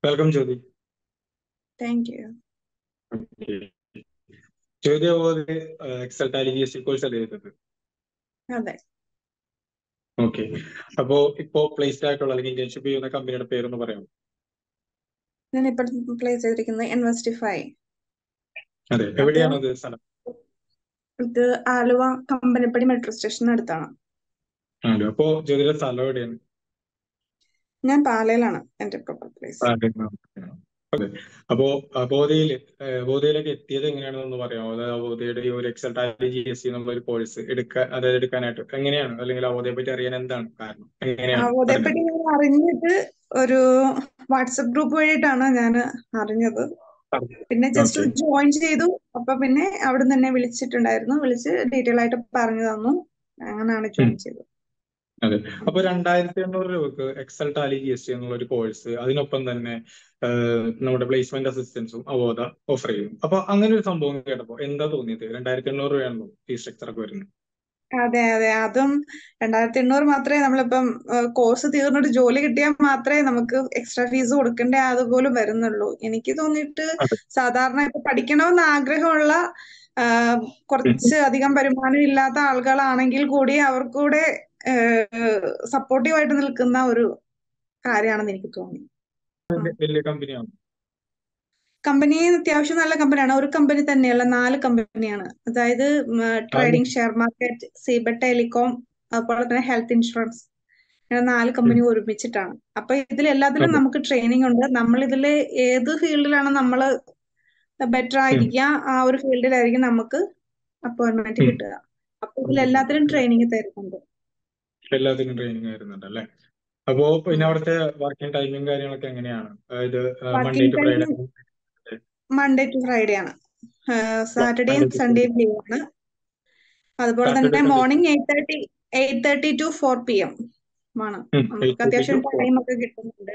Welcome Jyothi. Thank you. Jyothi അതുപോലെ excel Tally GST course അല്ലേ ചെയ്തത്? അതെ, ഓക്കെ. അപ്പോ ഇപ്പോ പ്ലേസ്ഡ് ആയിട്ടുള്ള അല്ലെങ്കിൽ ഇന്റേൺഷിപ്പ് ചെയ്യുന്ന കമ്പനിയുടെ പേരൊന്ന് പറയാമോ? ഞാൻ ഇപ്പോൾ പ്ലേസ് ചെയ്തിരിക്കുന്നത് ഇൻവെസ്റ്റിഫൈ. അതെ, അപ്പോ എവിടെയാണ് അത് സ്ഥലം? ഇത് ആലുവ കമ്പനിപ്പടി മെട്രോ സ്റ്റേഷന് അടുത്താണ്. ആണോ? അപ്പോ ജ്യോതിയുടെ സ്ഥലം എവിടെയാണ്? ഞാൻ പാലയിലാണ് എന്റെ പ്രോപ്പർ പ്ലേസ്. അതെ. അപ്പോ അബോധയിലേക്ക് എത്തിയത് എങ്ങനെയാണെന്ന് പറയാമോ? അതായത് അബോധയുടെ ഈ ഒരു എക്സൽ ടാലി GST എന്നുള്ള ഒരു കോഴ്സ് എടുക്കാനായിട്ട് എങ്ങനെയാണ്, അല്ലെങ്കിൽ അബോധയെ പറ്റി അറിയാൻ എന്താണ് കാരണം, എങ്ങനെയാണ് അതേപ്പറ്റി അറിഞ്ഞത്? ഞാൻ അറിഞ്ഞത് ഒരു വാട്സപ്പ് ഗ്രൂപ്പ് വഴിയിട്ടാണ് ഞാൻ അറിഞ്ഞത്. പിന്നെ ജസ്റ്റ് ഓക്കെ. ജോയിൻ ചെയ്തു. അപ്പൊ പിന്നെ അവിടെ നിന്ന് തന്നെ വിളിച്ചിട്ടുണ്ടായിരുന്നു. വിളിച്ച് ഡീറ്റെയിൽ ആയിട്ട് പറഞ്ഞു തന്നു. അങ്ങനെയാണ് ജോയിൻ ചെയ്തത്. അതെ. അപ്പൊ 2,800 രൂപക്ക് എക്സൽ ടാലി GST എന്നുള്ള ഒരു കോഴ്സ്, അതിനൊപ്പം തന്നെ നമ്മുടെ പ്ലേസ്മെന്റ് അസിസ്റ്റൻസും അവോധ ഓഫർ ചെയ്യുന്നു. അപ്പൊ അങ്ങനെ ഒരു സംഭവം കേട്ടപ്പോ എന്താ തോന്നിയത്? 2,800 രൂപയാണല്ലോ ഫീസ് സ്ട്രക്ചർ ഒക്കെ വരുന്നത്. അതെ അതെ, അതും 2,800 മാത്രമേ നമ്മളിപ്പം കോഴ്സ് തീർന്നിട്ട് ജോലി കിട്ടിയാൽ മാത്രമേ നമുക്ക് എക്സ്ട്രാ ഫീസ് കൊടുക്കേണ്ട അതുപോലും വരുന്നുള്ളൂ. എനിക്ക് തോന്നിയിട്ട് അതെ. സാധാരണ ഇപ്പൊ പഠിക്കണമെന്ന് ആഗ്രഹമുള്ള കുറച്ച് അധികം വരുമാനം ഇല്ലാത്ത ആളുകളാണെങ്കിൽ കൂടി അവർക്കൂടെ സപ്പോർട്ടീവായിട്ട് നിൽക്കുന്ന ഒരു കാര്യമാണെന്ന് എനിക്ക് തോന്നി. വലിയ കമ്പനിയാണ്. കമ്പനി അത്യാവശ്യം നല്ല കമ്പനിയാണ്. ഒരു കമ്പനി തന്നെയല്ല, 4 കമ്പനിയാണ്. അതായത് ട്രേഡിംഗ്, ഷെയർ മാർക്കറ്റ്, സീബെറ്റ് ടെലികോം, അതുപോലെ തന്നെ ഹെൽത്ത് ഇൻഷുറൻസ്, ഇങ്ങനെ 4 കമ്പനി ഒരുമിച്ചിട്ടാണ്. അപ്പൊ ഇതിലെല്ലാത്തിലും നമുക്ക് ട്രെയിനിങ് ഉണ്ട്. നമ്മൾ ഇതില് ഏത് ഫീൽഡിലാണ് നമ്മൾ ബെറ്റർ ആയിരിക്കുക, ആ ഒരു ഫീൽഡിലായിരിക്കും നമുക്ക് അപ്പോയിന്റ്മെന്റ് കിട്ടുക. അപ്പൊ ഇതിലെല്ലാത്തിലും ട്രെയിനിങ് തരുന്നുണ്ട്. എല്ലാത്തിനും ട്രെയിനിങ് വരുന്നുണ്ട് അല്ലേ? അപ്പോ പിന്നെ അവിടുത്തെ വർക്കിംഗ് ടൈമിംഗ് കാര്യങ്ങളൊക്കെ എങ്ങനെയാണ്? അതായത് Monday working to time Friday? Monday to Friday ആണ്. സാറ്റർഡേയും സൺഡേയും ലീവാണ്. അതുപോലെ തന്നെ മോർണിംഗ് 8:30 to 4 PM ആണ്. നമുക്ക് അത്യാവശ്യം ടൈം ഒക്കെ കിട്ടുന്നുണ്ട്.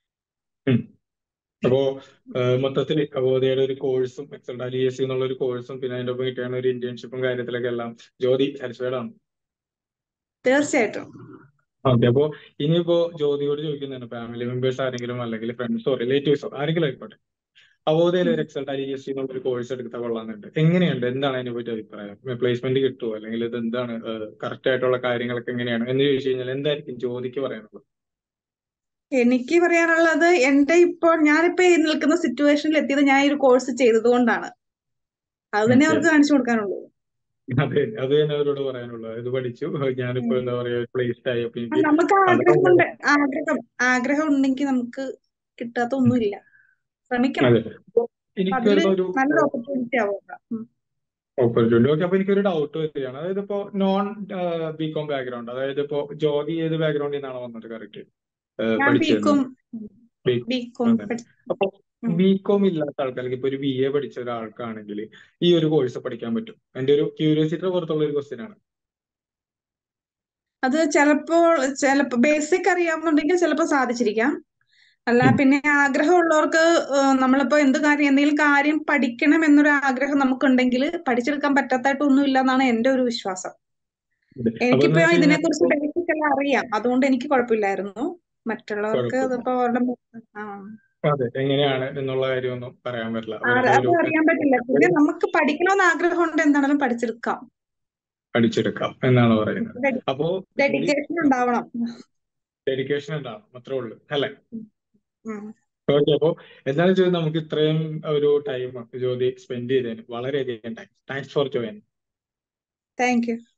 അപ്പോ മൊത്തത്തിൽ അബോധയുടെ ഒരു കോഴ്സും എക്സൽ ടാലി GST എന്നുള്ള ഒരു കോഴ്സും പിന്നെ അതിന്റെ ഒപ്പം കിട്ടിയ ഒരു ഇന്റേൺഷിപ്പും കാര്യത്തിലൊക്കെ എല്ലാം ജ്യോതി സാറ്റിസ്ഫൈഡ് ആണ്? തീർച്ചയായിട്ടും. ഓക്കെ. അപ്പോ ഇനിയിപ്പോ ജ്യോതിയോട് ചോദിക്കുന്നതാണ്, ഫാമിലി മെമ്പേഴ്സ് ആരെങ്കിലും അല്ലെങ്കിൽ ഫ്രണ്ട്സോ റിലേറ്റീവ്സോ ആരെങ്കിലും ആയിക്കോട്ടെ, അബോധയിൽ ഒരു എക്സൽ ടാലി GST എന്നുള്ള ഒരു കോഴ്സ് എടുത്താൽ കൊള്ളാന്നുണ്ട്, എങ്ങനെയുണ്ട്? എന്താണ് അതിനെ പറ്റി അഭിപ്രായം? പ്ലേസ്മെന്റ് കിട്ടുമോ, അല്ലെങ്കിൽ ഇത് എന്താണ് കറക്റ്റ് ആയിട്ടുള്ള കാര്യങ്ങളൊക്കെ എങ്ങനെയാണ് എന്ന് ചോദിച്ചു കഴിഞ്ഞാൽ എന്തായിരിക്കും ജ്യോതിക്ക് പറയാനുള്ളത്? എനിക്ക് പറയാനുള്ളത്, ഞാനിപ്പോ ഈ നിൽക്കുന്ന സിറ്റുവേഷനിൽ എത്തിയത് ഞാൻ ഈ ഒരു കോഴ്സ് ചെയ്തത് കൊണ്ടാണ്. അത് തന്നെ അവർക്ക് കാണിച്ചു കൊടുക്കാനുള്ളൂ. അതെ, അത് തന്നെ അവരോട് പറയാനുള്ളൂ. ഇത് പഠിച്ചു, ഞാനിപ്പോ എന്താ പറയാ പ്ലേസ്ഡ് ആയി. അപ്പൊ എനിക്ക് നമുക്ക് ആഗ്രഹം ഉണ്ടെങ്കിൽ നമുക്ക് കിട്ടാത്ത ഒന്നുമില്ല. ശ്രമിക്കണം. അതെ. അതില് എനിക്കൊരു നല്ലൊരു ഓപ്പർച്യൂണിറ്റി ആവുക. ഓപ്പർച്യൂണിറ്റി. ഓക്കെ. അപ്പൊ എനിക്കൊരു ഡൗട്ട് വരികയാണ്. അതായത് ഇപ്പോ നോൺ ബികോം ബാക്ക്ഗ്രൗണ്ട്, അതായത് ഇപ്പോ ജ്യോതി ഏത് ബാക്ക്ഗ്രൗണ്ടിൽ നിന്നാണ് വന്നത് കറക്റ്റ് ഞാൻ പഠിച്ചിരുന്നത്? ബികോം അപ്പൊ ബികോം ഇല്ലാത്ത ആൾക്ക്, അല്ലെങ്കിൽ ഇപ്പൊ ഒരു BA പഠിച്ച ഒരാൾക്കാണെങ്കിൽ ഈ ഒരു കോഴ്സ് പഠിക്കാൻ പറ്റും? എന്റെ ഒരു ക്യൂരിയോസിറ്റിയുടെ പുറത്തുള്ള ഒരു ക്വസ്റ്റ്യൻ ആണ്. അത് ചിലപ്പോ ബേസിക് അറിയാവുന്നുണ്ടെങ്കിൽ ചിലപ്പോൾ സാധിച്ചിരിക്കാം. അല്ല, പിന്നെ ആഗ്രഹമുള്ളവർക്ക് നമ്മളിപ്പോ എന്തെങ്കിലും കാര്യം പഠിക്കണം എന്നൊരു ആഗ്രഹം നമുക്കുണ്ടെങ്കിൽ പഠിച്ചെടുക്കാൻ പറ്റാത്തായിട്ടൊന്നും ഇല്ല എന്നാണ് എന്റെ ഒരു വിശ്വാസം. എനിക്കിപ്പോ ഇതിനെക്കുറിച്ച് ബേസിക് എല്ലാം അറിയാം. അതുകൊണ്ട് എനിക്ക് കുഴപ്പമില്ലായിരുന്നു. മറ്റുള്ളവർക്ക് അതിപ്പോ അതെ, എങ്ങനെയാണ് എന്നുള്ള കാര്യമൊന്നും പറയാൻ പറ്റില്ല. അത് അറിയാൻ പറ്റില്ല. പിന്നെ നമുക്ക് പഠിക്കണമെന്ന് ആഗ്രഹമുണ്ട്, എന്താണെങ്കിലും പഠിച്ചെടുക്കാം എന്നാണ് പറയുന്നത്. അപ്പോ ഡെഡിക്കേഷൻ ഉണ്ടാവണം. ഡെഡിക്കേഷൻ ഉണ്ടാവും, അത്രേ ഉള്ളൂ അല്ലെ? ഓക്കെ. അപ്പോ എന്താണെന്ന് നമുക്ക് ഇത്രയും ഒരു ടൈം ജ്യോതി സ്പെൻഡ് ചെയ്തതിന് വളരെയധികം thanks for joining. Thank U.